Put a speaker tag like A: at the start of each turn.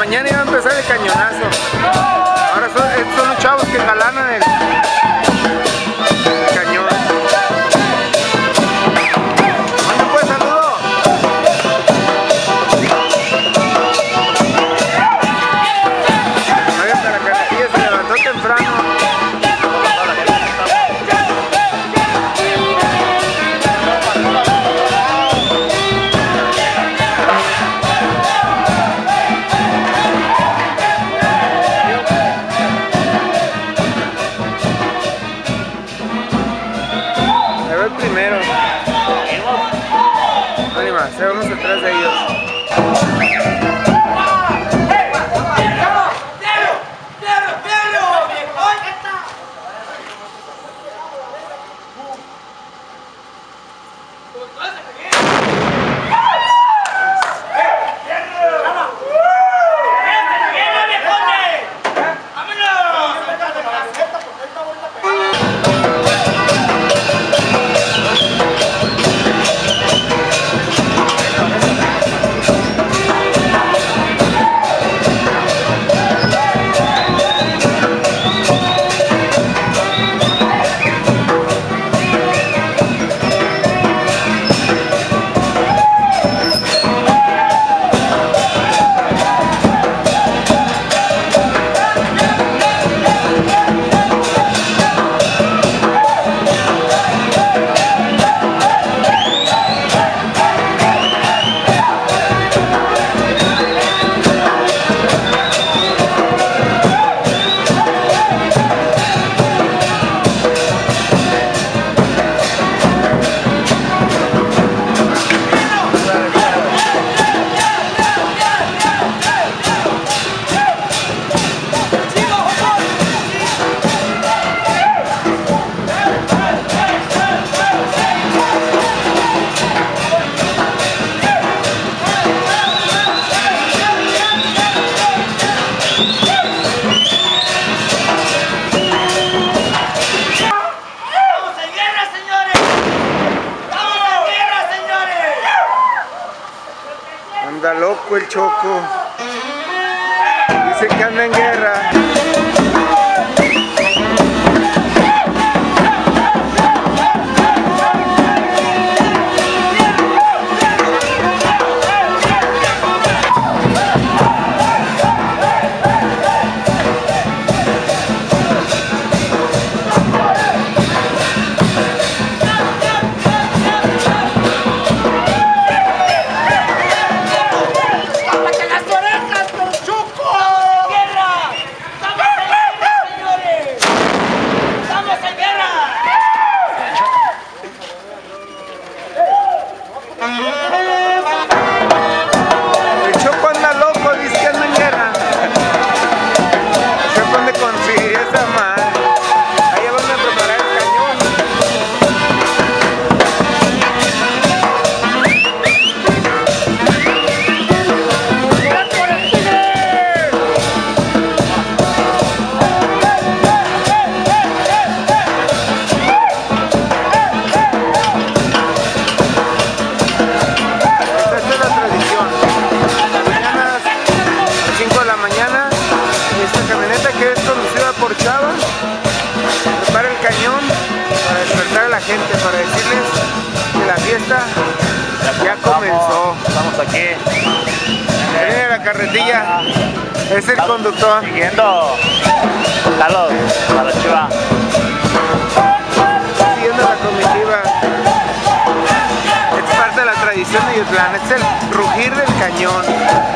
A: mañana iba a empezar el cañonazo. Ahora estos son los chavos que jalanan el cañón. ¿Dónde pues, saludo? Hasta la carretilla se levantó temprano. Primero. Ánima, se vamos atrás de ellos. Anda loco el Choco. Dice que anda en guerra. El Choco anda loco, dice que anda en guerra. ¿Se dónde conseguir esa madre? Ahí van a preparar el cañón. Por Chava, prepara el cañón para despertar a la gente, para decirles que la fiesta ya comenzó.
B: Estamos aquí.
A: Viene la carretilla, es el conductor.
B: Siguiendo Carlos para Chiva.
A: Siguiendo la comitiva. Es parte de la tradición de Yutlán, es el rugir del cañón.